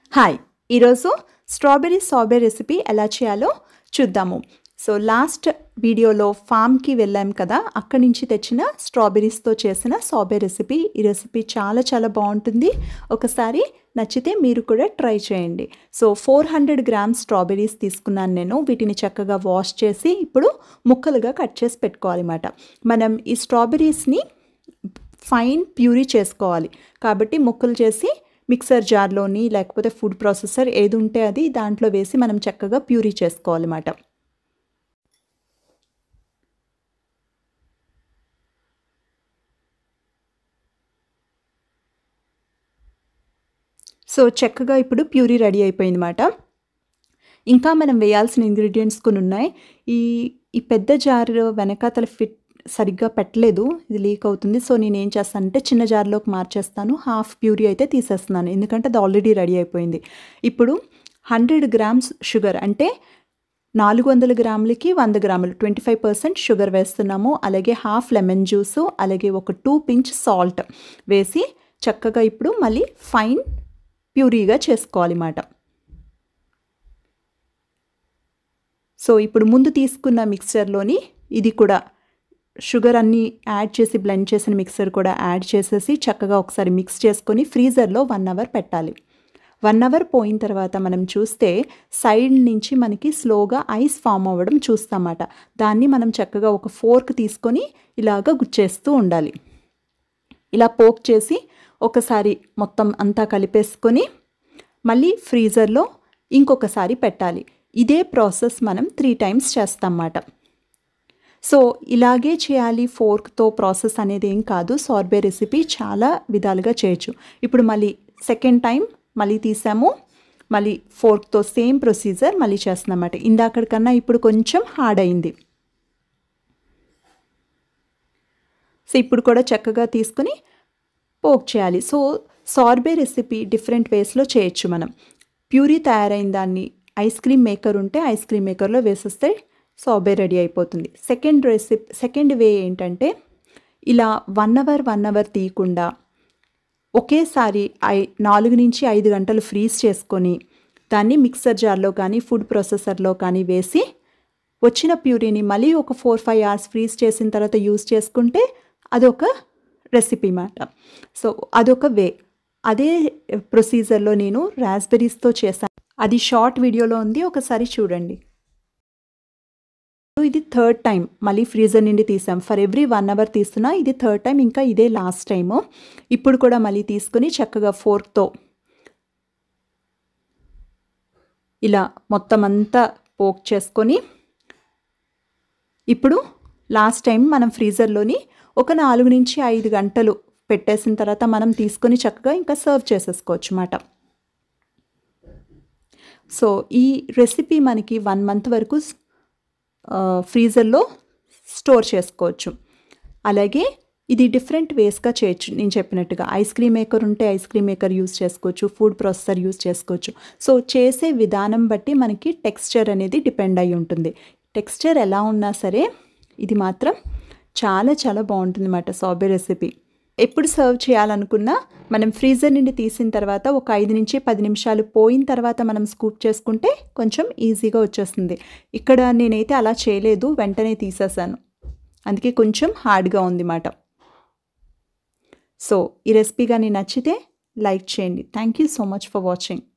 Hi ఈరోజు strawberry recipe ఎలా చేయాలో చూద్దాము. సో లాస్ట్ వీడియోలో ఫామ్కి వెళ్ళాం కదా, అక్కడి నుంచి తెచ్చిన స్ట్రాబెర్రీస్తో చేసిన రెసిపీ. ఈ రెసిపీ చాలా చాలా బాగుంటుంది. ఒకసారి నచ్చితే మీరు కూడా ట్రై చేయండి. సో 400 గ్రామ్స్ స్ట్రాబెర్రీస్ తీసుకున్నాను నేను. వీటిని చక్కగా వాష్ చేసి ఇప్పుడు ముక్కలుగా కట్ చేసి పెట్టుకోవాలన్నమాట. మనం ఈ స్ట్రాబెర్రీస్ని ఫైన్ ప్యూరీ చేసుకోవాలి కాబట్టి ముక్కలు చేసి మిక్సర్ జార్లోని లేకపోతే ఫుడ్ ప్రాసెసర్ ఏది ఉంటే అది దాంట్లో వేసి మనం చక్కగా ప్యూరీ చేసుకోవాలన్నమాట. సో చక్కగా ఇప్పుడు ప్యూరీ రెడీ అయిపోయిందన్నమాట. ఇంకా మనం వేయాల్సిన ఇంగ్రీడియంట్స్ కొన్ని ఉన్నాయి. ఈ పెద్ద జార్ వెనకాతల ఫిట్ సరిగ్గా పెట్టలేదు, ఇది లీక్ అవుతుంది. సో నేను ఏం చేస్తానంటే చిన్న జార్లోకి మార్చేస్తాను. హాఫ్ ప్యూరీ అయితే తీసేస్తున్నాను ఎందుకంటే అది ఆల్రెడీ రెడీ అయిపోయింది. ఇప్పుడు 100 గ్రామ్స్ షుగర్ అంటే 400 గ్రాములకి 100 గ్రాములు 25% షుగర్ వేస్తున్నాము. అలాగే హాఫ్ లెమన్ జ్యూసు, అలాగే ఒక 2 పించ్ సాల్ట్ వేసి చక్కగా ఇప్పుడు మళ్ళీ ఫైన్ ప్యూరీగా చేసుకోవాలన్నమాట. సో ఇప్పుడు ముందు తీసుకున్న మిక్సర్లోని ఇది కూడా షుగర్ అన్నీ యాడ్ చేసి బ్లెండ్ చేసిన మిక్సర్ కూడా యాడ్ చేసేసి చక్కగా ఒకసారి మిక్స్ చేసుకొని ఫ్రీజర్లో 1 అవర్ పెట్టాలి. 1 అవర్ పోయిన తర్వాత మనం చూస్తే సైడ్ నుంచి మనకి స్లోగా ఐస్ ఫామ్ అవ్వడం చూస్తామన్నమాట. దాన్ని మనం చక్కగా ఒక ఫోర్క్ తీసుకొని ఇలాగ గుచ్చేస్తూ ఉండాలి. ఇలా పోక్ చేసి ఒకసారి మొత్తం అంతా కలిపేసుకొని మళ్ళీ ఫ్రీజర్లో ఇంకొకసారి పెట్టాలి. ఇదే ప్రాసెస్ మనం 3 టైమ్స్ చేస్తామన్నమాట. సో ఇలాగే చేయాలి, ఫోర్క్తో ప్రాసెస్ అనేది ఏం కాదు. సార్బే రెసిపీ చాలా విధాలుగా చేయొచ్చు. ఇప్పుడు మళ్ళీ సెకండ్ టైం మళ్ళీ తీసాము, మళ్ళీ ఫోర్క్తో సేమ్ ప్రొసీజర్ మళ్ళీ చేస్తున్నామన్నమాట. ఇందాకడికన్నా ఇప్పుడు కొంచెం హార్డ్ అయింది. సో ఇప్పుడు కూడా చక్కగా తీసుకుని పోక్ చేయాలి. సో సార్బే రెసిపీ డిఫరెంట్ వేస్లో చేయొచ్చు మనం. ప్యూరీ తయారైన దాన్ని ఐస్ క్రీమ్ మేకర్ ఉంటే ఐస్ క్రీమ్ మేకర్లో వేసేస్తే సార్బే రెడీ అయిపోతుంది. సెకండ్ వే ఏంటంటే ఇలా 1 అవర్ తీయకుండా ఒకేసారి 4 నుంచి 5 గంటలు ఫ్రీజ్ చేసుకొని దాన్ని మిక్సర్ జార్లో కానీ ఫుడ్ ప్రాసెసర్లో కానీ వేసి వచ్చిన ప్యూరీని మళ్ళీ ఒక 4-5 అవర్స్ ఫ్రీజ్ చేసిన తర్వాత యూజ్ చేసుకుంటే అదొక రెసిపీ మాట. సో అదొక వే. అదే ప్రొసీజర్లో నేను రాస్బెర్రీస్తో చేశాను, అది షార్ట్ వీడియోలో ఉంది, ఒకసారి చూడండి. ఇది థర్డ్ టైం మళ్ళీ ఫ్రీజర్ నుండి తీసాం. ఫర్ ఎవ్రీ 1 అవర్ తీస్తున్నా, ఇది థర్డ్ టైం, ఇంకా ఇదే లాస్ట్ టైము. ఇప్పుడు కూడా మళ్ళీ తీసుకుని చక్కగా ఫోర్క్తో ఇలా మొత్తం అంతా పోక్ చేసుకొని ఇప్పుడు లాస్ట్ టైం మనం ఫ్రీజర్లోని ఒక 4 నుంచి 5 గంటలు పెట్టేసిన తర్వాత మనం తీసుకొని చక్కగా ఇంకా సర్వ్ చేసేసుకోవచ్చు అన్నమాట. సో ఈ రెసిపీ మనకి 1 మంత్ వరకు ఫ్రీజర్లో స్టోర్ చేసుకోవచ్చు. అలాగే ఇది డిఫరెంట్ వేస్గా చేయొచ్చు. నేను చెప్పినట్టుగా ఐస్ క్రీమ్ మేకర్ ఉంటే ఐస్ క్రీమ్ మేకర్ యూజ్ చేసుకోవచ్చు, ఫుడ్ ప్రాసెసర్ యూజ్ చేసుకోవచ్చు. సో చేసే విధానం బట్టి మనకి టెక్స్చర్ అనేది డిపెండ్ అయి ఉంటుంది. టెక్స్చర్ ఎలా ఉన్నా సరే ఇది మాత్రం చాలా చాలా బాగుంటుంది అన్నమాట సార్బే రెసిపీ. ఎప్పుడు సర్వ్ చేయాలనుకున్నా మనం ఫ్రీజర్ నుండి తీసిన తర్వాత ఒక 5 నుంచి 10 నిమిషాలు పోయిన తర్వాత మనం స్కూప్ చేసుకుంటే కొంచెం ఈజీగా వచ్చేస్తుంది. ఇక్కడ నేనైతే అలా చేయలేదు, వెంటనే తీసేసాను, అందుకే కొంచెం హార్డ్గా ఉంది మాట. సో ఈ రెసిపీ కానీ నచ్చితే లైక్ చేయండి. Thank you so much for watching.